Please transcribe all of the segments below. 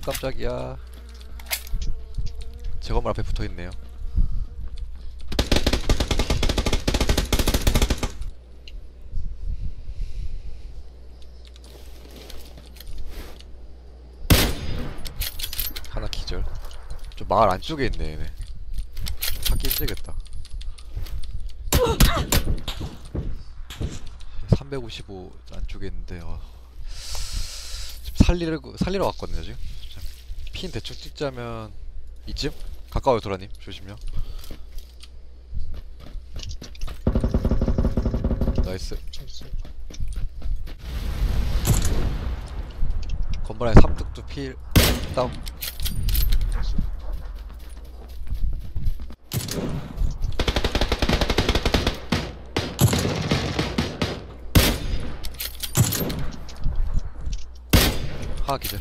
깜짝이야. 제 건물 앞에 붙어있네요. 하나 기절. 좀 마을 안쪽에 있네 얘네. 찾기 힘들겠다. 355 안쪽에 있는데 지금 살리러 왔거든요 지금. 핀 대충 찍자면 이쯤? 가까워요 도라님 조심요. 나이스. 건물 안에 삼뚝도 필 다운. 하나 기절.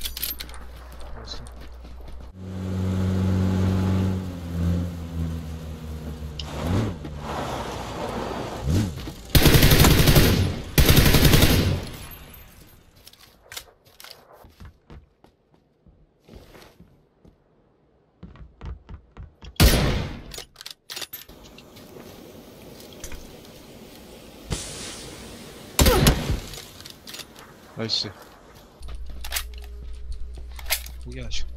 나이스. 포기하시고.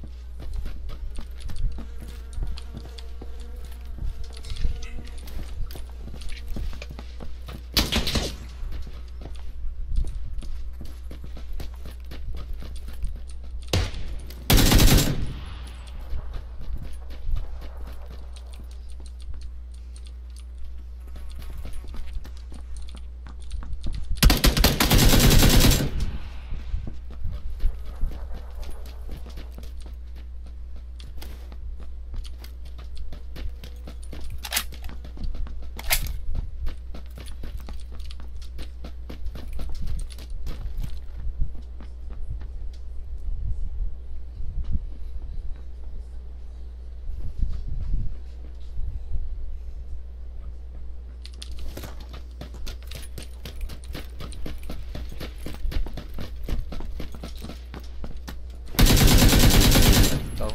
다운.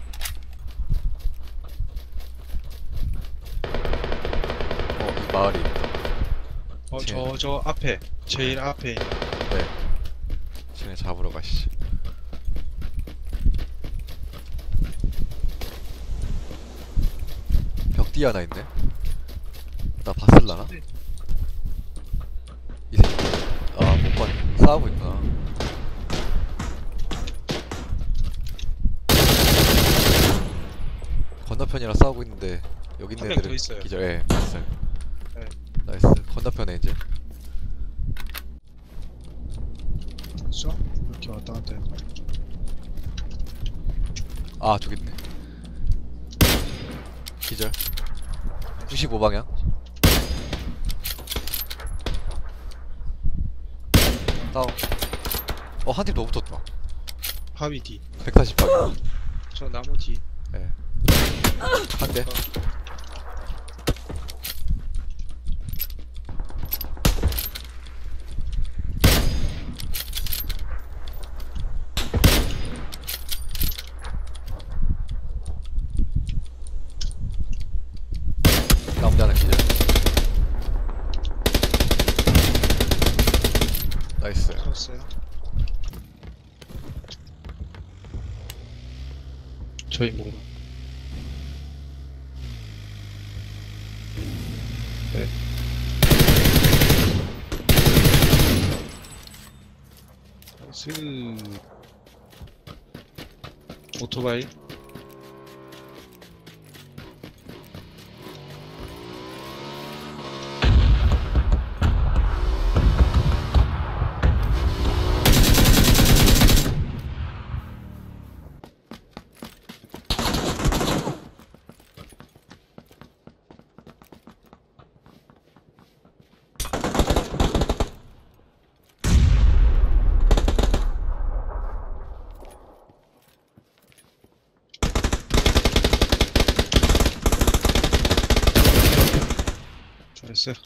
이 마을이 저 앞에, 제일 앞에. 네. 쟤네 잡으러 가시지. 벽뒤 하나 있네. 나 봤을라나? 이 새끼. 아, 못 봤네. 싸우고 있구나. 건너편이랑 싸우고 있는데 여기 있는 한명 더 애들은 있어요. 기절. 예, 봤어요. 네. 나이스. 건너편에 이제. 쏘? 이렇게 왔다 갔다 해서. 아, 저기 있네. 기절. 95방향. 다운. 한 팀 더 붙었다. 바위 뒤. 140방향. 저 나무 뒤. 예. 한 대. 나무자 하나 기절. 나이스. 쳤어요. 저희 모르. 네. 나이스. 오토바이. 잘했어요.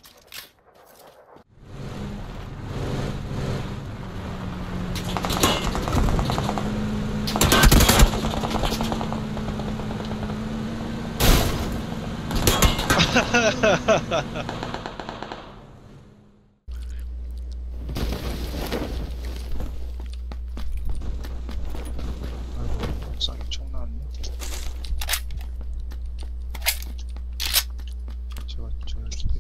아이고, 옥상에 총 나왔네. 저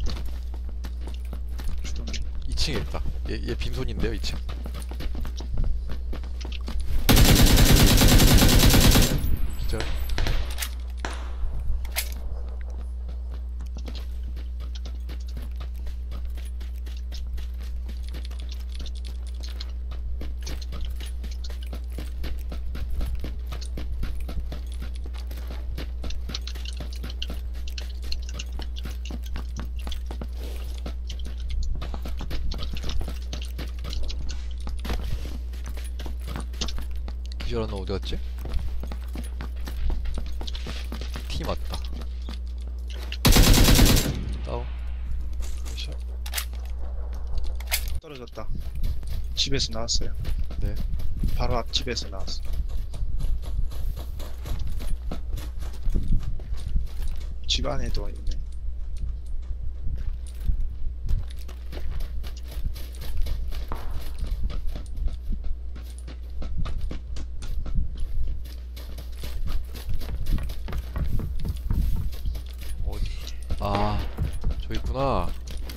주동이. 2층에 있다. 얘 빈손인데요, 2층. 기절. 기절한 너 어디 갔지? 팀 왔다. 다운. 샷. 떨어졌다. 집에서 나왔어요. 네. 바로 앞집에서 나왔어. 집 안에도 있네. 어디? 아, 저기 있구나.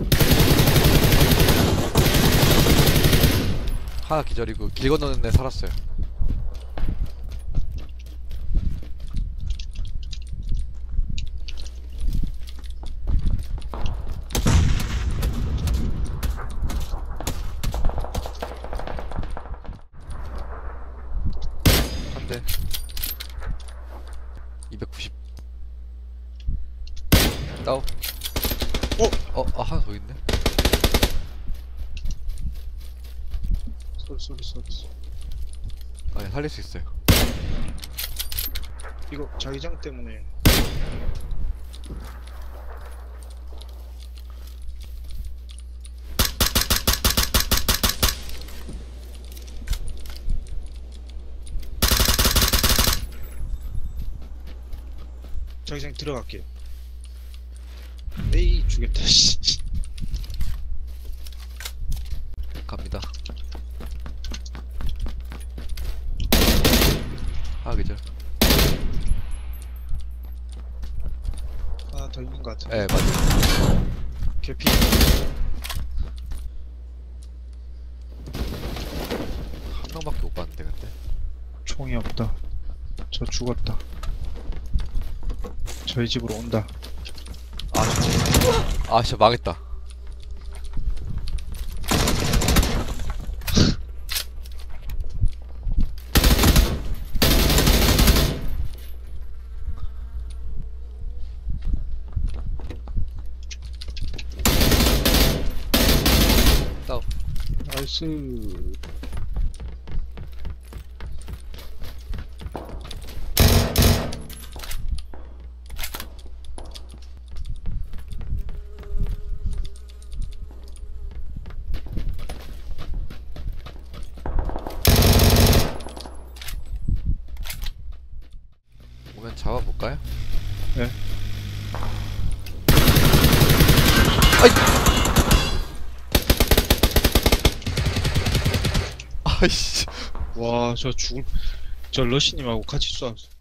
하나 기절이고 길 건너는 애 살았어요. 한 대. 290. 다운. 하나 더 있네. 쏘리. 아니, 살릴 수 있어요. 이거 자기장 때문에. 자기장 들어갈게요. 에이 죽였다 씨. 갑니다. 하나 기절. 하나 더 있는 것 같아. 예, 맞아. 개피. 한 명밖에 못 봤는데, 근데. 총이 없다. 저 죽었다. 저희 집으로 온다. 진짜 망했다. 다운. 나이스. 오면 잡아볼까요? 네. 아이! 아이씨. 와, 저 러시님하고 같이 쏴.